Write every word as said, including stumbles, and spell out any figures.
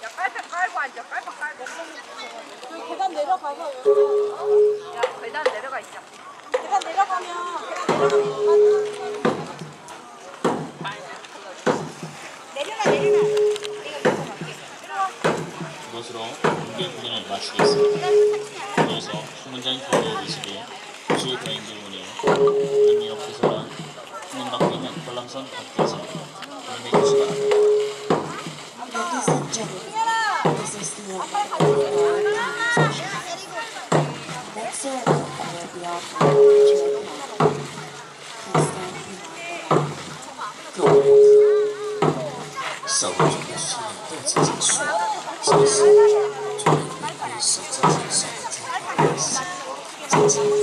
야, 깔짝 깔고 앉아. 깔짝 깔고. 여기 계단 내려가서 야, 계단 내려가 있자. 계단 내려가면 계단 내려가면 내려라 내려라. 내가 밑으로 갈게. 이것으로 공개 구간을 마치겠습니다. 이어서 수문장 교류 이십이 주 대행주문이 의미 없어서는 주문 받고 있는 관람선 밖에서 이용해 주시기 바랍니다. Ladies and gentlemen, this is the end of our session. Next ceremony will be offered to a panel. Please stand behind the line. 各位，稍后准备训练再次结束，这时准备回归是真正上的状态，真正